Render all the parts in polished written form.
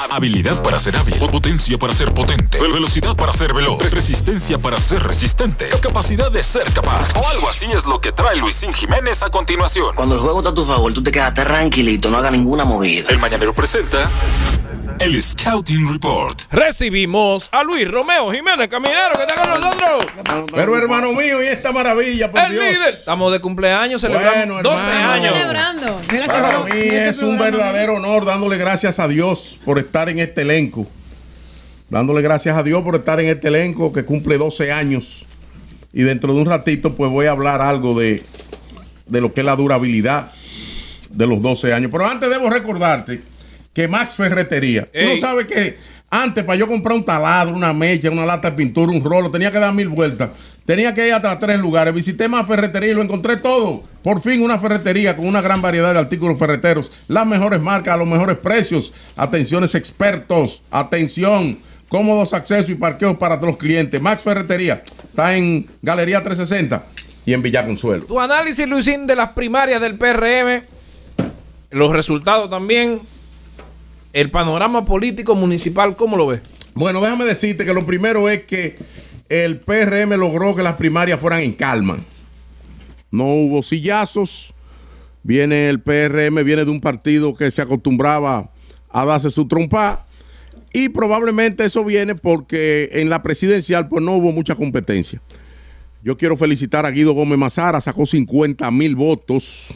Habilidad para ser hábil, potencia para ser potente, velocidad para ser veloz, resistencia para ser resistente, capacidad de ser capaz. O algo así es lo que trae Luisín Jiménez a continuación. Cuando el juego está a tu favor, tú te quedas tranquilito, no hagas ninguna movida. El Mañanero presenta el Scouting Report. Recibimos a Luis Romeo Jiménez, caminero, que está con nosotros. Pero hermano mío, y esta maravilla, por El Dios. líder. Estamos de cumpleaños, celebrando 12 años. Celebrando. Para mí es un verdadero honor dándole gracias a Dios por estar en este elenco. Dándole gracias a Dios por estar en este elenco que cumple 12 años. Y dentro de un ratito pues voy a hablar algo de lo que es la durabilidad de los 12 años. Pero antes debo recordarte que Max Ferretería. Tú no sabes que antes para yo comprar un taladro, una mecha, una lata de pintura, un rolo, tenía que dar 1000 vueltas. Tenía que ir hasta 3 lugares. Visité Max Ferretería y lo encontré todo. Por fin una ferretería con una gran variedad de artículos ferreteros. Las mejores marcas a los mejores precios. Atenciones expertos. Atención. Cómodos accesos y parqueos para todos los clientes. Max Ferretería está en Galería 360 y en Villa Consuelo. Tu análisis, Luisín, de las primarias del PRM, los resultados también, el panorama político municipal, ¿cómo lo ves? Bueno, déjame decirte que lo primero es que el PRM logró que las primarias fueran en calma. No hubo sillazos. Viene el PRM, viene de un partido que se acostumbraba a darse su trompa. Y probablemente eso viene porque en la presidencial pues no hubo mucha competencia. Yo quiero felicitar a Guido Gómez Mazara, sacó 50,000 votos.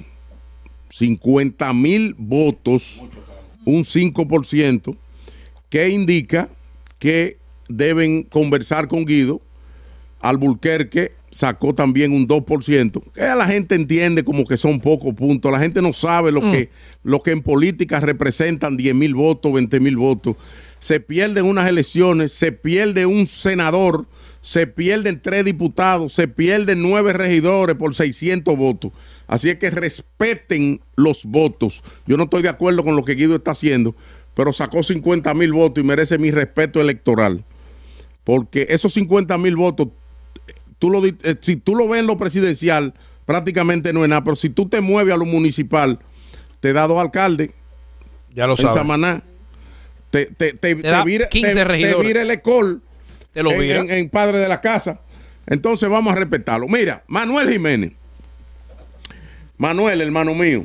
50,000 votos, un 5%, que indica que deben conversar con Guido. Alburquerque sacó también un 2%, que la gente entiende como que son pocos puntos. La gente no sabe lo que en política representan 10,000 votos, 20,000 votos. Se pierden unas elecciones, se pierde un senador, se pierden 3 diputados, se pierden 9 regidores por 600 votos. Así es que respeten los votos. Yo no estoy de acuerdo con lo que Guido está haciendo, pero sacó 50,000 votos y merece mi respeto electoral. Porque esos 50,000 votos, si tú lo ves en lo presidencial, prácticamente no es nada. Pero si tú te mueves a lo municipal, te da 2 alcaldes. Ya lo en sabes. Samaná. Te vira el ecol en Padre de la Casa. Entonces vamos a respetarlo. Mira, Manuel Jiménez. Manuel, hermano mío,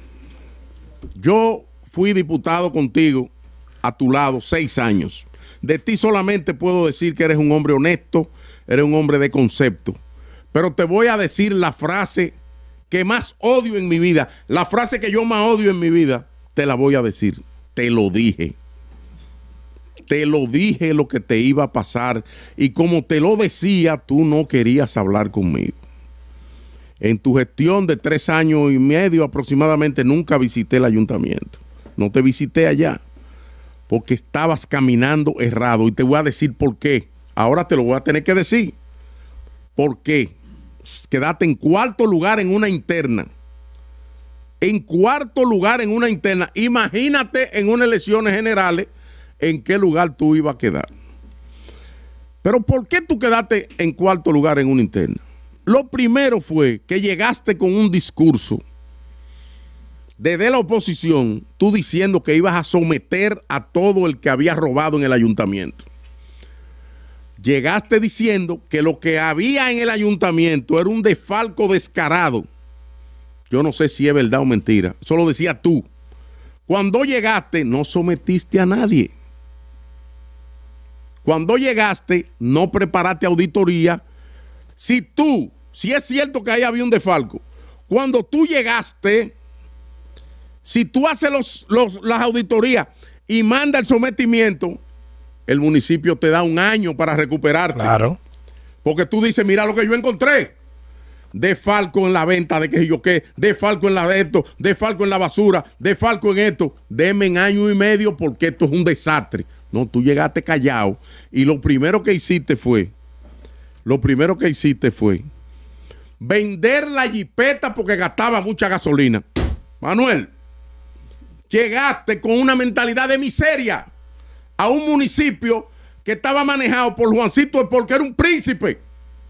yo fui diputado contigo a tu lado 6 años. De ti solamente puedo decir que eres un hombre honesto, eres un hombre de concepto. Pero te voy a decir la frase que más odio en mi vida. La frase que yo más odio en mi vida, te la voy a decir. Te lo dije. Te lo dije lo que te iba a pasar. Y como te lo decía, tú no querías hablar conmigo. En tu gestión de 3 años y medio aproximadamente, nunca visité el ayuntamiento. No te visité allá. Porque estabas caminando errado. Y te voy a decir por qué. Ahora te lo voy a tener que decir. ¿Por qué? Quedaste en 4º lugar en una interna. En 4º lugar en una interna. Imagínate en unas elecciones generales en qué lugar tú ibas a quedar. Pero ¿por qué tú quedaste en 4º lugar en una interna? Lo primero fue que llegaste con un discurso desde la oposición, tú diciendo que ibas a someter a todo el que había robado en el ayuntamiento. Llegaste diciendo que lo que había en el ayuntamiento era un desfalco descarado. Yo no sé si es verdad o mentira. Eso lo decías tú. Cuando llegaste, no sometiste a nadie. Cuando llegaste, no preparaste auditoría. Si es cierto que ahí había un desfalco, cuando tú llegaste, si tú haces las auditorías y manda el sometimiento, el municipio te da 1 año para recuperarte. Claro. Porque tú dices, mira lo que yo encontré. Desfalco en la venta de que yo qué, desfalco en esto, desfalco en la basura, desfalco en esto. Deme en 1 año y medio porque esto es un desastre. No, tú llegaste callado y lo primero que hiciste fue vender la jipeta porque gastaba mucha gasolina. Manuel, llegaste con una mentalidad de miseria a un municipio que estaba manejado por Juancito porque era un príncipe.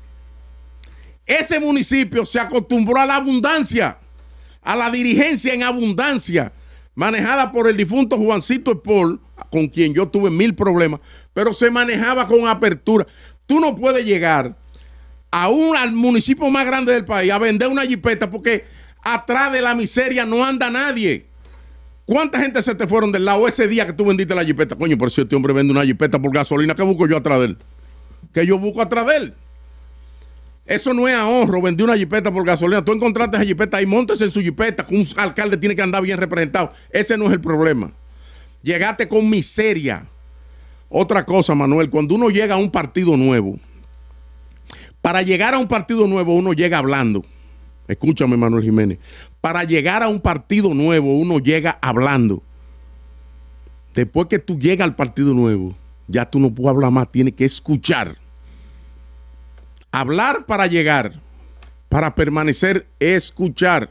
Ese municipio se acostumbró a la abundancia, a la dirigencia en abundancia, manejada por el difunto Juancito Espol, con quien yo tuve 1000 problemas, pero se manejaba con apertura. Tú no puedes llegar al municipio más grande del país a vender una jipeta porque atrás de la miseria no anda nadie. ¿Cuánta gente se te fueron del lado ese día que tú vendiste la jipeta? Coño, pero si este hombre vende una jipeta por gasolina, ¿qué busco yo atrás de él? ¿Qué yo busco atrás de él? Eso no es ahorro, vendí una jipeta por gasolina. Tú encontraste esa jipeta y montes en su jipeta, un alcalde tiene que andar bien representado. Ese no es el problema. Llegaste con miseria. Otra cosa, Manuel, cuando uno llega a un partido nuevo, para llegar a un partido nuevo uno llega hablando. Escúchame, Manuel Jiménez. Para llegar a un partido nuevo uno llega hablando. Después que tú llegas al partido nuevo, ya tú no puedes hablar más, tienes que escuchar. Hablar para llegar, para permanecer, escuchar.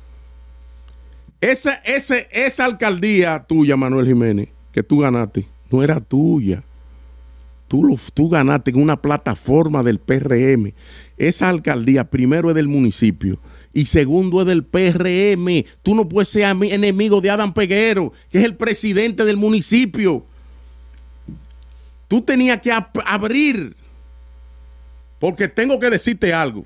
Esa alcaldía tuya, Manuel Jiménez, que tú ganaste, no era tuya. Tú ganaste en una plataforma del PRM. Esa alcaldía, primero, es del municipio y segundo, es del PRM. Tú no puedes ser enemigo de Adán Peguero, que es el presidente del municipio. Tú tenías que abrir. Porque tengo que decirte algo.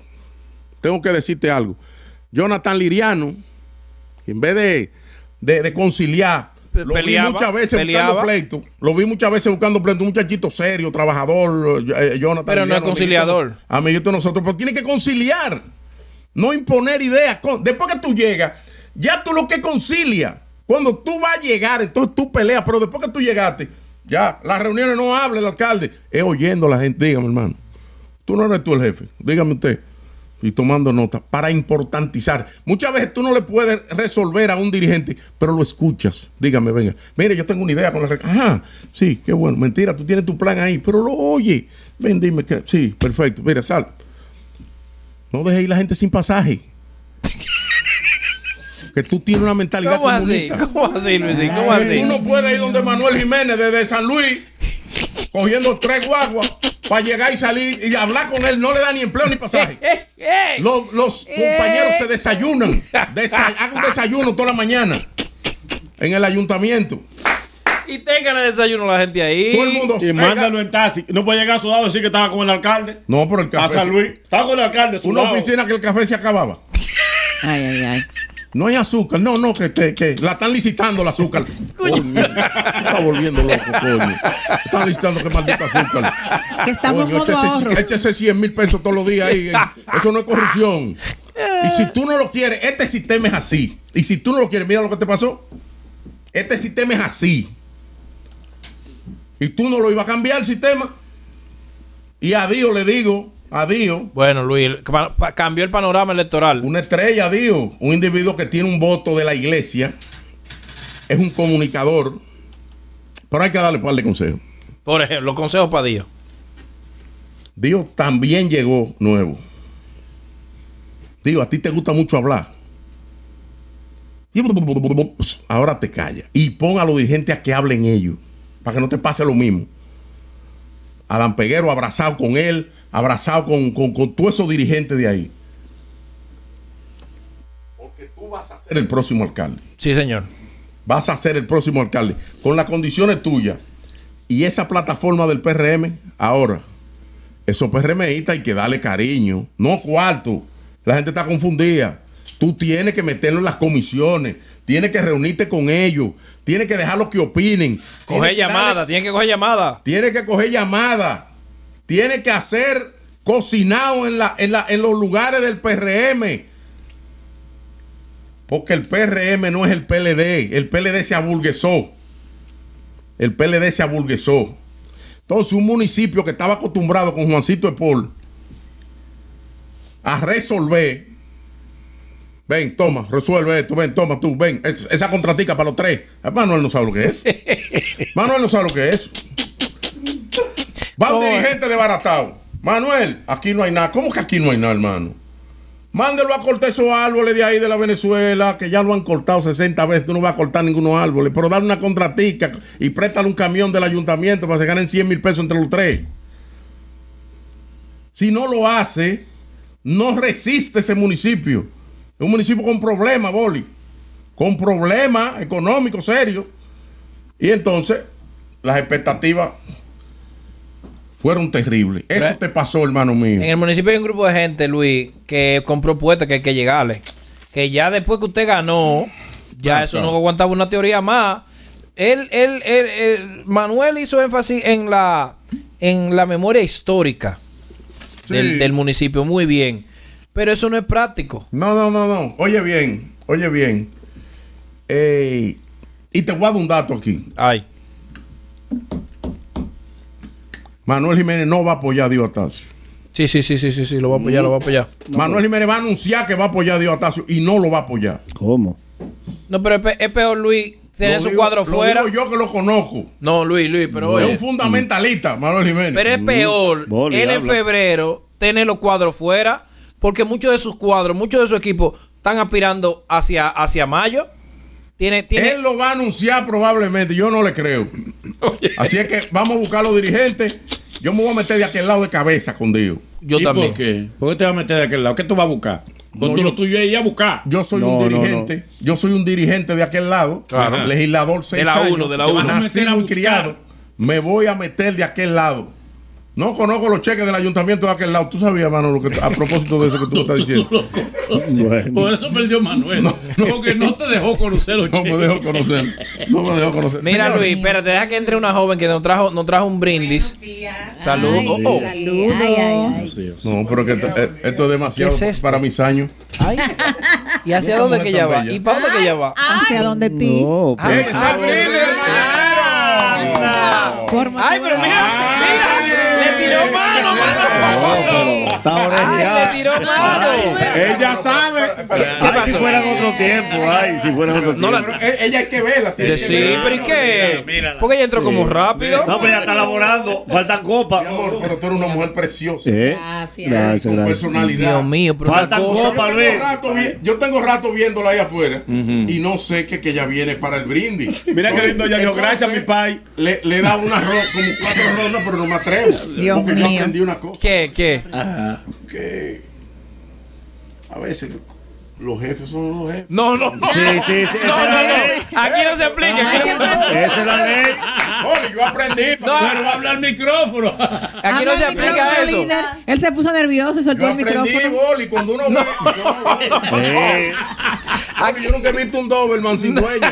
Jonathan Liriano, en vez de conciliar, lo vi muchas veces buscando pleito. Un muchachito serio, trabajador, Jonathan. Pero no es conciliador. Amiguito de nosotros, pero tiene que conciliar. No imponer ideas. Después que tú llegas, ya tú lo que concilia. Cuando tú vas a llegar, entonces tú peleas. Pero después que tú llegaste, ya, las reuniones no habla el alcalde. Es oyendo a la gente. Dígame, hermano. Tú no eres tú el jefe, dígame usted. Y tomando nota, para importantizar. Muchas veces tú no le puedes resolver a un dirigente, pero lo escuchas. Dígame, venga. Mire, yo tengo una idea con la... Ajá, sí, qué bueno. Mentira, tú tienes tu plan ahí, pero lo oye. Ven, dime que... Sí, perfecto. Mira, sal. No dejes ir la gente sin pasaje. Que tú tienes una mentalidad comunista. ¿Cómo así, Luisín? ¿Cómo así? Tú no puedes ir donde Manuel Jiménez desde San Luis cogiendo 3 guaguas para llegar y salir y hablar con él. No le da ni empleo ni pasaje. Los compañeros se desayunan. Hagan un desayuno toda la mañana en el ayuntamiento. Y tengan el desayuno la gente ahí. Todo el mundo. Y mándalo en taxi. No puede llegar sudado y decir que estaba con el alcalde. No, pero el café. A San Luis. Estaba con el alcalde sudado. Una oficina que el café se acababa. Ay. No hay azúcar, no, que la están licitando el azúcar. Coño, está volviendo loco, coño. Están licitando que maldita azúcar. Que estamos en modo ahorro. Échese 100,000 pesos todos los días ahí. Eso no es corrupción. Y si tú no lo quieres, este sistema es así. Y si tú no lo quieres, mira lo que te pasó. Este sistema es así. Y tú no lo ibas a cambiar el sistema. Y a Dios le digo. Adiós. Bueno, Luis, cambió el panorama electoral. Una estrella, Dios. Un individuo que tiene un voto de la iglesia. Es un comunicador. Pero hay que darle un par de consejos. Por ejemplo, los consejos para Dios. Dios también llegó nuevo. Dios, a ti te gusta mucho hablar. Ahora te callas. Y pon a los dirigentes a que hablen ellos. Para que no te pase lo mismo. Adán Peguero abrazado con él. Abrazado con todos esos dirigentes de ahí. Porque tú vas a ser el próximo alcalde. Sí, señor. Vas a ser el próximo alcalde. Con las condiciones tuyas. Y esa plataforma del PRM, ahora, esos PRMistas hay que darle cariño. No cuarto. La gente está confundida. Tú tienes que meterlo en las comisiones. Tienes que reunirte con ellos. Tienes que dejarlos que opinen. Tienes que coger llamada. Tienes que coger llamada. Tiene que hacer cocinado en los lugares del PRM. Porque el PRM no es el PLD. El PLD se aburguesó. Entonces, un municipio que estaba acostumbrado con Juancito Epol a resolver. Ven, toma, resuelve esto. Ven, toma tú, ven. Esa contratica para los 3. Manuel no sabe lo que es. Va un dirigente desbaratado. Manuel, aquí no hay nada. ¿Cómo que aquí no hay nada, hermano? Mándelo a cortar esos árboles de ahí de la Venezuela, que ya lo han cortado 60 veces. Tú no vas a cortar ningunos árboles, pero dale una contratica y préstale un camión del ayuntamiento para que se ganen 100,000 pesos entre los 3. Si no lo hace, no resiste ese municipio. Es un municipio con problemas, Boli. Con problemas económicos serios. Y entonces, las expectativas fueron terribles. Eso te pasó, hermano mío. En el municipio hay un grupo de gente, Luis, que con propuestas que hay que llegarle. Que ya después que usted ganó, ya eso no aguantaba una teoría más. Manuel hizo énfasis en la memoria histórica del municipio. Muy bien. Pero eso no es práctico. No. Oye bien. Y te voy a dar un dato aquí. Ay. Manuel Jiménez no va a apoyar a Diostacio. Sí, lo va a apoyar, Manuel Jiménez va a anunciar que va a apoyar a Diostacio y no lo va a apoyar. ¿Cómo? No, pero es peor, Luis, tener su cuadro fuera. Lo digo yo que lo conozco. No, Luis, pero es un fundamentalista, Manuel Jiménez. Pero es peor él en febrero tener los cuadros fuera, porque muchos de sus cuadros, muchos de su equipo están aspirando hacia mayo. Él lo va a anunciar probablemente, yo no le creo. Así es que vamos a buscar a los dirigentes. Yo me voy a meter de aquel lado de cabeza con Dios. Yo también. ¿Por qué? ¿Por qué te vas a meter de aquel lado? ¿Qué tú vas a buscar? Tú lo tuyo es ir a buscar. Yo soy un dirigente. Yo soy un dirigente de aquel lado. Claro. Legislador 6 años. De la 1. Nacido y criado. Me voy a meter de aquel lado. No conozco los cheques del ayuntamiento de aquel lado. Tú sabías, mano, a propósito de eso que tú estás diciendo. Bueno. Por eso perdió Manuel. Porque no te dejó conocer los cheques. No me dejó conocer. Mira, Señor, Luis, espérate, deja que entre una joven que nos trajo un brindis. Saludos. Saludos. No, pero que esto es demasiado ¿Qué es esto? para mis años. Ay. ¿Y hacia dónde que ella va? ¿Y para dónde que ella va? ¿Hacia dónde ti? No, ¡Ese es el brindis del mañanero! Ay, pero mira, le tiró mano. está orejada. Le tiró mano. Ella sabe. Si fuera en otro tiempo, No la- Pero ella hay que verla. tiene que Sí, verla. pero ¿y qué? Mírala. Porque ella entró como rápido. No, pero ya está laborando. Faltan copas. Mi amor, pero tú eres una mujer preciosa. Gracias. Con personalidad. Dios mío, pero Faltan una cosa. copas, Luis. Yo tengo rato viéndola ahí afuera y no sé que ella viene para el brindis. Mira qué lindo, ella dijo, Entonces, gracias, mi pai. Le da como 4 rondas, pero no me atrevo. Dios porque yo mío. aprendí una cosa. ¿Qué? Que a veces los jefes son los jefes. No. Sí, esa es la ley. Aquí no se explica. Esa es la ley. Oye, yo aprendí. No, Pero va a hablar al micrófono. Aquí no se aplica eso. Líder. Él se puso nervioso y soltó Yo el aprendí, micrófono. Boli, cuando uno ve. Boli, yo nunca he visto un Doberman sin dueño.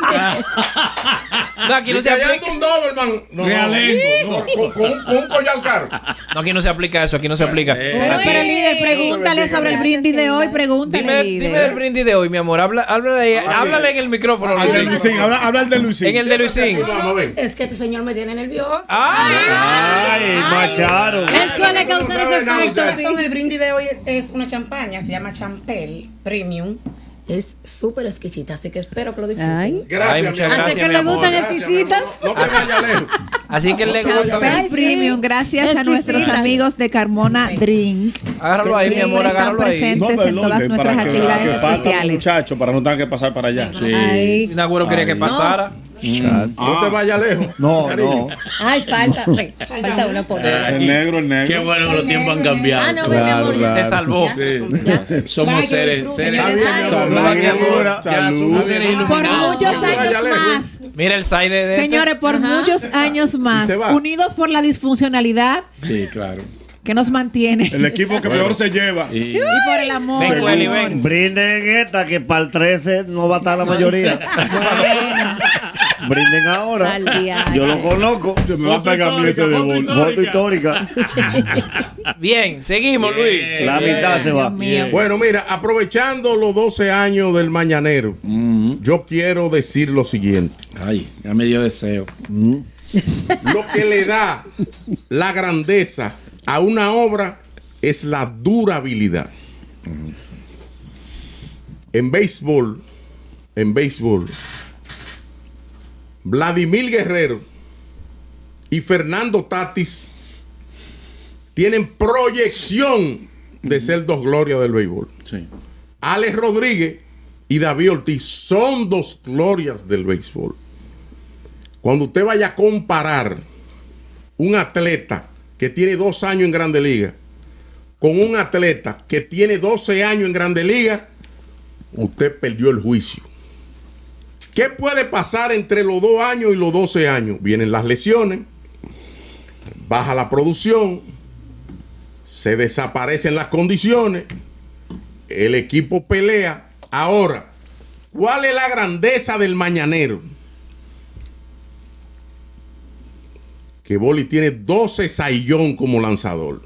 No, aquí no Y se que allá aplica. anda un Doberman. Con un collar caro. No, aquí no se aplica eso. Aquí no se aplica. Pero líder, pregúntale sobre el brindis de hoy. Pregúntale, Dime del líder. brindis de hoy, mi amor. Háblale en el micrófono, Al de Luisín. Luisín, habla el de Luisín. En el de Luisín. Vamos, ven. Es que este señor me tiene nervioso. Ay, macharon. Él suele causar ese efecto. La razón del brindis de hoy es una champaña, se llama Champel Premium. Es súper exquisita, así que espero que lo disfruten. Ay. Gracias, Ay, mi muchas amor. gracias, Así que mi le amor. gustan Gracias, mi exquisitas. amor. No te vayas lejos. Así que le gusta. Champel Premium, gracias a nuestros amigos de Carmona Drink. Agárralo ahí, mi amor, Siempre están agárralo ahí. presentes en todas nuestras actividades especiales. Muchachos, para no tener que pasar para allá. Ay, Nagüero quería que pasara. No te vayas lejos. No. ay, falta una poder. El negro. Qué bueno que los tiempos han cambiado. Ah, no, mi amor. Se salvó. Somos seres Está bien, mi amor. Salud, mi amor. Ya somos seres Por iluminados. muchos No te vayas años lejos. más. Mira el side de este. Señores, por muchos años más, se va. unidos por la disfuncionalidad Sí, claro. que nos mantiene El equipo que mejor se lleva. y por el amor. Ven, Welly, ven. Brinden en esta que para el 13 no va a estar la mayoría. Brinden ahora. Al día. Yo lo conozco. Se me va a pegar a mí ese de bol. Foto histórica. Bien, seguimos, Luis. La mitad se va. Dios mío. Bueno, mira, aprovechando los 12 años del Mañanero, yo quiero decir lo siguiente. Ay, ya me dio deseo. Lo que le da la grandeza a una obra es la durabilidad. En béisbol, Vladimir Guerrero y Fernando Tatis tienen proyección de ser 2 glorias del béisbol. Sí. Alex Rodríguez y David Ortiz son 2 glorias del béisbol. Cuando usted vaya a comparar un atleta que tiene 2 años en Grande Liga con un atleta que tiene 12 años en Grande Liga, usted perdió el juicio. ¿Qué puede pasar entre los 2 años y los 12 años? Vienen las lesiones, baja la producción, se desaparecen las condiciones, el equipo pelea. Ahora, ¿cuál es la grandeza del mañanero? Que Boli tiene 12 saillón como lanzador.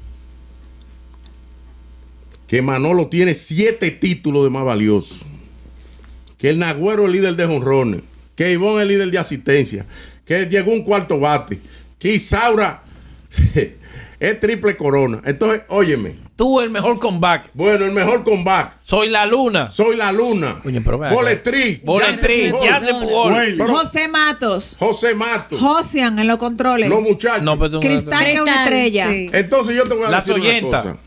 Que Manolo tiene 7 títulos de más valiosos. Que el Nagüero es líder de jonrones. Que Ivonne es el líder de asistencia. Que llegó un cuarto bate. Que Isaura es triple corona. Entonces, óyeme. Tú el mejor comeback. Bueno, el mejor comeback. Soy la luna. Soy la luna. Oye, pero vea. Boletrí. Ya se pugó. José Matos. José Matos. Josian en los controles. Los muchachos. No, pero Cristal que es una estrella. Sí. Entonces yo te voy a La decir Soyenta. una cosa.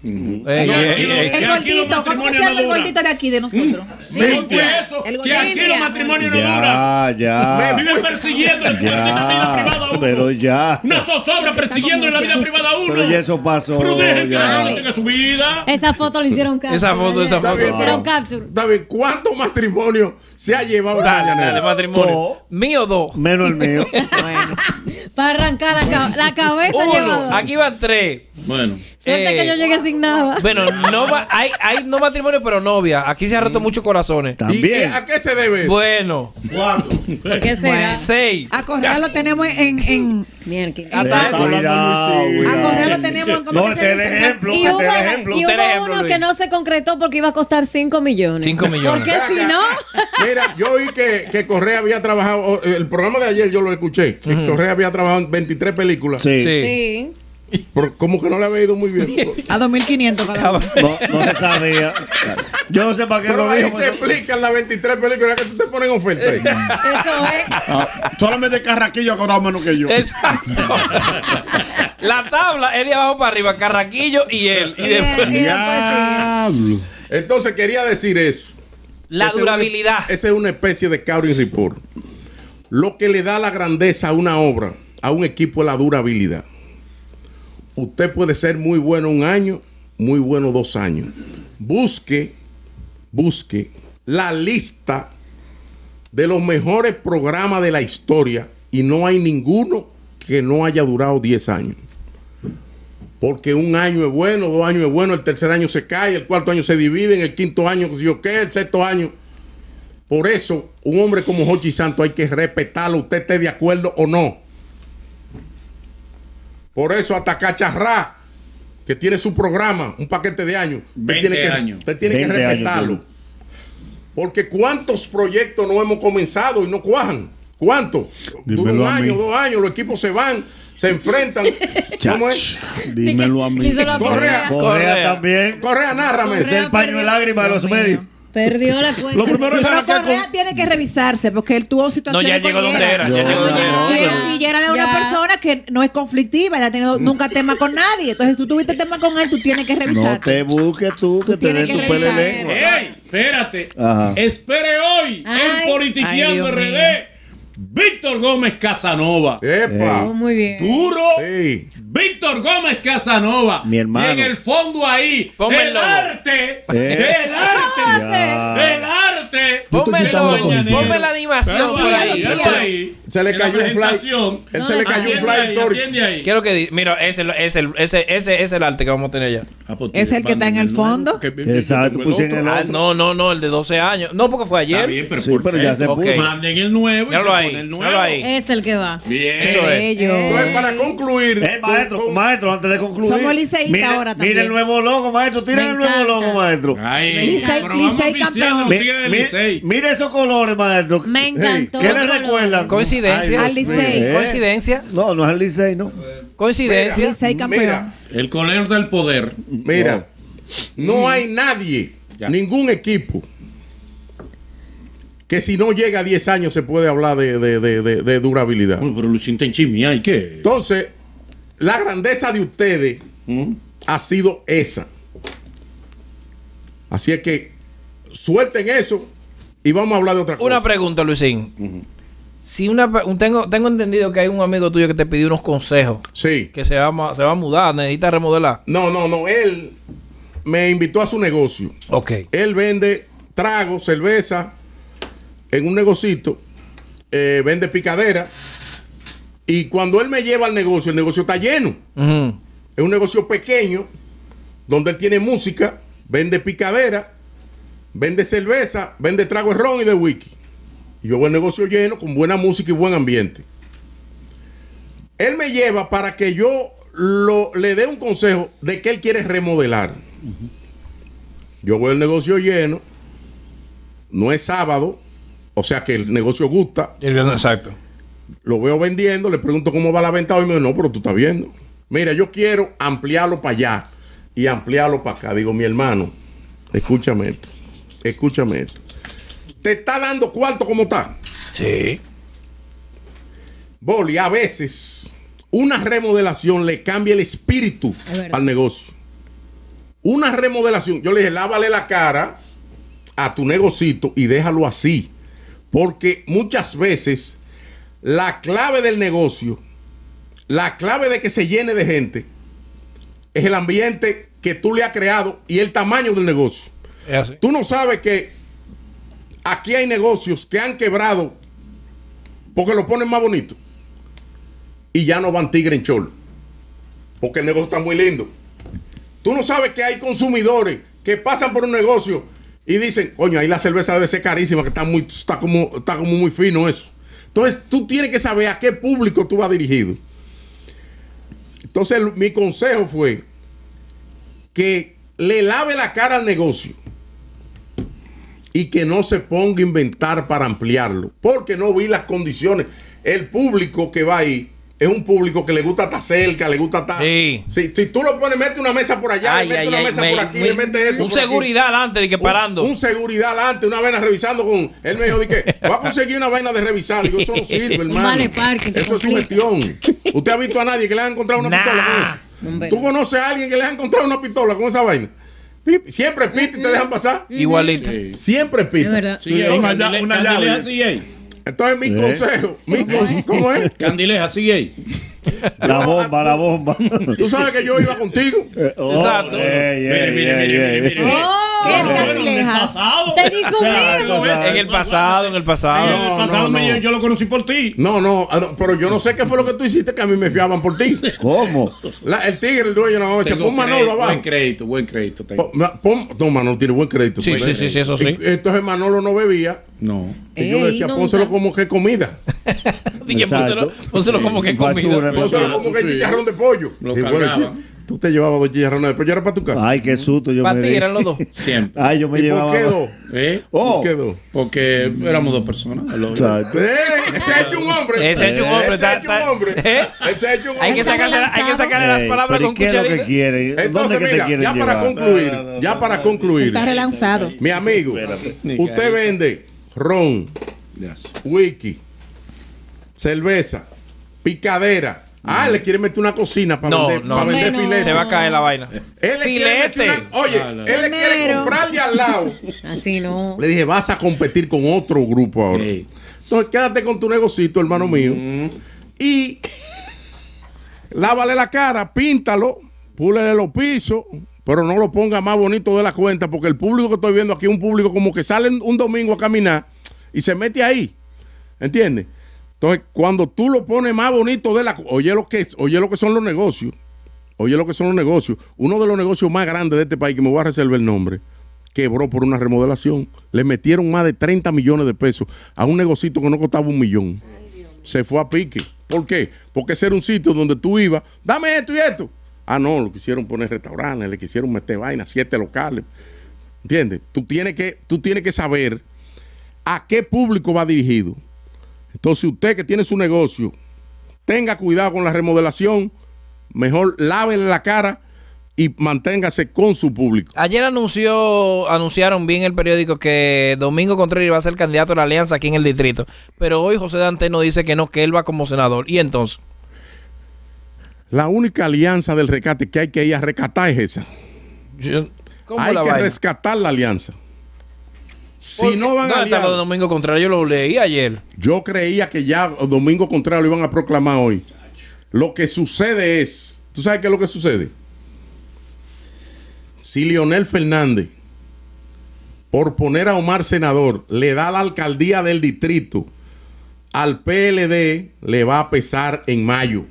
El gordito, ¿cómo que se llama el gordito de aquí de nosotros? Que aquí los matrimonios no duran. Ya. Viven persiguiendo en su maldita vida privada a uno. Pero ya. Una zozobra persiguiendo en la vida privada a uno. Pero ya eso pasó. Pero dejen que ya. uno tenga su vida. Esa foto le hicieron capture. Esa foto. Hicieron capture. David, ¿cuántos matrimonios se ha llevado el Dale, mañanero? matrimonio. Mío 2. Menos el mío. Para arrancar la cabeza 1. llevada. Aquí van 3. Bueno. Suerte que yo llegué sin nada. Bueno, hay no matrimonio, pero novia. Aquí se han roto muchos corazones. ¿Y También. a qué se debe eso? Bueno, ¿Por qué será? 6. A Correa lo tenemos en Miércoles. Cuidado, a Correa lo tenemos en No, este es el ejemplo. Y Este hubo, es el ejemplo. y Usted hubo ejemplo, uno Luis. que no se concretó porque iba a costar 5 millones. 5 millones. Porque si no, Mira, yo oí que Correa había trabajado, el programa de ayer yo lo escuché, que Correa había trabajado en 23 películas. Sí. sí. Como que no le había ido muy bien. a 2.500 cada uno. No se sabía. Yo no sé para qué Pero lo ahí dijo. se explican las 23 películas que tú te pones en oferta ahí. Eso es. Solamente Carraquillo ha cobrado menos que yo. Exacto. La tabla es de abajo para arriba. Carraquillo y él. Y después, Diablo. Entonces quería decir eso. la durabilidad. Esa es una especie de Scouting Report. Lo que le da la grandeza a una obra, a un equipo, es la durabilidad. Usted puede ser muy bueno 1 año, muy bueno 2 años. Busque la lista de los mejores programas de la historia y no hay ninguno que no haya durado 10 años. Porque 1 año es bueno, 2 años es bueno, el tercer año se cae, el cuarto año se divide, en el quinto año, el sexto año. Por eso, un hombre como Jochi Santos hay que respetarlo, usted esté de acuerdo o no. Por eso hasta Cacharrá, que tiene su programa, un paquete de años, 20 años. Usted tiene que 20 respetarlo. años, Porque cuántos proyectos no hemos comenzado y no cuajan. ¿Cuántos? Dura 1 año, 2 años, los equipos se van, se enfrentan. ¿Cómo es? Dímelo a mí. Díselo a Correa. Correa también. Correa, nárrame. Es el paño de lágrimas de los medios. Perdió la cuenta. Lo primero es Pero que Correa tiene que revisarse porque él tuvo No, situaciones ya llegó con donde Yera. era. Ya llegó donde era. Y Yera es una Ya. persona que no es conflictiva, él ha tenido nunca tema con nadie. Entonces, tú tuviste tema con él, tú tienes que no revisarte. te busques tú, que te tienes den que tu revisar. pelele. ¡Ey! Espérate. Ajá. Espere hoy Ay. en Politiqueando Ay, Dios RD. Víctor Gómez Casanova. ¡Epa! Oh, muy bien. Duro. Sí. Víctor Gómez Casanova. Mi hermano. Y en el fondo ahí, Ponme el el logo. arte. El arte. Ya. El arte. Ponme el del logo, mañanero. ponme la animación Pero por ahí. Míralo ahí. Se le En la cayó un fly. presentación. Él se le cayó un Atiende fly ahí, histórico. atiende ahí. Quiero que mira, ese es el arte que vamos a tener ya. Es el que está en el fondo. Exacto, pusieron el otro. No, el de 12 años. No, porque fue Está ayer. bien, pero Sí, por pero ya se Ok. puso. Manden el nuevo y Míralo se ahí, pone el nuevo. míralo ahí. Es el que va. Bien. Eso es. Ellos. Entonces, para concluir. Maestro, antes de concluir. Somos liceístas mire- ahora también. Mire el nuevo logo, maestro. Tira Me el nuevo encanta. logo, maestro. Ay, Licey- pero vamos Licey oficiando campeón. los tigres del Licey. Mire esos colores, maestro. Me encantó. ¿Qué le los colores. recuerdan? Coincidencia. Al Licey. Coincidencia. No, no es el Licey, no. Coincidencia. Licey campeón. Mira, El color del poder. mira. No hay nadie, Ya. ningún equipo, que si no llega a 10 años se puede hablar de durabilidad. Bueno, pero Lucín está en chimia, ¿y qué? Entonces, la grandeza de ustedes ha sido esa. Así es que suelten eso y vamos a hablar de otra cosa. Una pregunta, Luisín. Si tengo entendido que hay un amigo tuyo que te pidió unos consejos. Sí. Que se va a mudar, necesita remodelar. No. Él me invitó a su negocio. Ok. Él vende trago, cerveza en un negocito, vende picadera. Y cuando él me lleva al negocio, el negocio está lleno. Es un negocio pequeño, donde él tiene música, vende picadera, vende cerveza, vende trago de ron y de whisky. Y yo veo el negocio lleno, con buena música y buen ambiente. Él me lleva para que yo le dé un consejo de que él quiere remodelar. Yo veo el negocio lleno, no es sábado, o sea que el negocio gusta. Exacto. Lo veo vendiendo, le pregunto cómo va la venta hoy, me dice, no, pero tú estás viendo. Mira, yo quiero ampliarlo para allá y ampliarlo para acá. Digo, mi hermano, escúchame esto. ¿Te está dando cuarto como está? Sí. Boli, a veces una remodelación le cambia el espíritu al negocio. Una remodelación. Yo le dije, lávale la cara a tu negocito y déjalo así. Porque muchas veces la clave del negocio, la clave de que se llene de gente, es el ambiente que tú le has creado y el tamaño del negocio. Tú no sabes que aquí hay negocios que han quebrado porque lo ponen más bonito y ya no van tigre en cholo porque el negocio está muy lindo. Tú no sabes que hay consumidores que pasan por un negocio y dicen, coño, ahí la cerveza debe ser carísima, que está como muy fino eso. Entonces tú tienes que saber a qué público tú vas dirigido. Entonces mi consejo fue que le lave la cara al negocio y que no se ponga a inventar para ampliarlo, porque no vi las condiciones. El público que va ahí es un público que le gusta estar cerca, le gusta estar. Sí. Si tú lo pones, mete una mesa por allá, le mete una mesa por aquí, le mete esto. Un seguridad adelante de que parando. Un seguridad adelante, una vaina revisando con. Él me dijo de que voy a conseguir una vaina de revisar. Digo, eso no sirve, hermano. Vale, parque, eso es sugestión. ¿Usted ha visto a nadie que le haya encontrado una pistola con eso? ¿Tú conoces a alguien que le haya encontrado una pistola con esa vaina? Siempre pita y te dejan pasar. Igualito. Sí. Siempre pita. Es verdad. Sí, una llave. Entonces mi consejo, ¿cómo es? Candileja, sigue ahí. La bomba. Tú sabes que yo iba contigo. Exacto. Mire. ¿Qué es Candileja? Te di conmigo. En el pasado. Yo lo conocí por ti. No, pero yo no sé qué fue lo que tú hiciste que a mí me fiaban por ti. ¿Cómo? El tigre, el dueño de la noche. Pon Manolo abajo. Buen crédito. No, Manolo tiene buen crédito. Sí, eso sí. Entonces Manolo no bebía. No. Y yo decía, pónselo como que comida. Dije, pónselo como que comida. Pónselo como que chicharrón de pollo. Lo cargaba. Tú te llevabas 2 chicharrones de pollo, ¿era para tu casa? Ay, qué susto yo Para me ti di. eran los dos. Siempre. Ay, yo me llevaba. ¿Por qué 2? ¿Por qué 2? Porque éramos 2 personas. Exacto. Ese ha hecho un hombre. Ese ha hecho un hombre. Ese ha hecho un hombre. Ese ha hecho un hombre. Hay que sacarle las palabras con ¿Qué es lo que cucharita. quieren? Entonces, mira, ya para concluir. Está relanzado. Mi amigo, usted vende ron, whisky, cerveza, picadera. Le quiere meter una cocina para vender filete. Se va a caer la vaina. Él le quiere meter él le quiere comprar de al lado. Así no. Le dije, vas a competir con otro grupo ahora. Entonces, quédate con tu negocito, hermano mío. Y lávale la cara, píntalo, púlele los pisos, pero no lo ponga más bonito de la cuenta, porque el público que estoy viendo aquí es un público como que sale un domingo a caminar y se mete ahí. ¿Entiendes? Entonces, cuando tú lo pones más bonito de la... Oye lo que son los negocios. Uno de los negocios más grandes de este país, que me voy a reservar el nombre, quebró por una remodelación. Le metieron más de 30 millones de pesos a un negocito que no costaba $1 millón. Se fue a pique. ¿Por qué? Porque ese era un sitio donde tú ibas, dame esto y esto. No, lo quisieron poner restaurantes, le quisieron meter vainas, 7 locales. ¿Entiendes? Tú tienes que saber a qué público va dirigido. Entonces, usted que tiene su negocio, tenga cuidado con la remodelación, mejor lávele la cara y manténgase con su público. Ayer anunciaron bien el periódico que Domingo Contreras va a ser candidato a la alianza aquí en el distrito, pero hoy José Danteno dice que no, que él va como senador. ¿Y entonces? La única alianza del rescate que hay que ir a rescatar es esa. Hay que rescatar la alianza. Si no van a aliar, lo de Domingo Contreras, yo lo leí ayer. Yo creía que ya Domingo Contreras lo iban a proclamar hoy. Lo que sucede es, ¿tú sabes qué es lo que sucede? Si Leonel Fernández por poner a Omar senador, le da la alcaldía del distrito, al PLD le va a pesar en mayo.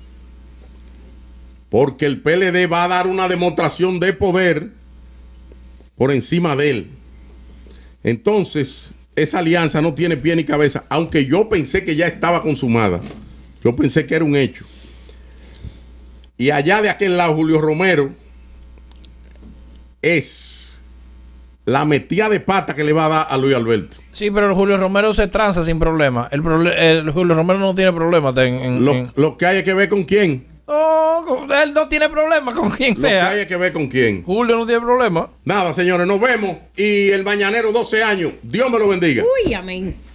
Porque el PLD va a dar una demostración de poder por encima de él. Entonces, esa alianza no tiene pie ni cabeza, aunque yo pensé que ya estaba consumada. Yo pensé que era un hecho. Y allá de aquel lado, Julio Romero es la metida de pata que le va a dar a Luis Alberto. Sí, pero Julio Romero se tranza sin problema. El Julio Romero no tiene problema. Lo que hay es que ver con quién. Oh, él no tiene problema con quien sea. Lo que hay que ver con quién. Julio no tiene problema. Nada, señores, nos vemos. Y el Mañanero, 12 años. Dios me lo bendiga. Uy, amén.